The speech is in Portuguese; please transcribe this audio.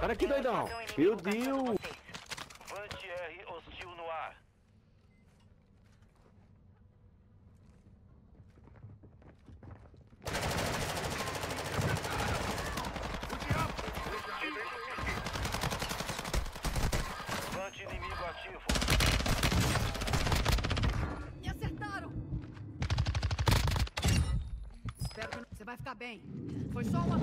Olha aqui, doidão. Meu Deus. Anti-R hostil no ar. Vante inimigo ativo. Me acertaram! Espero que você vai ficar bem. Foi só uma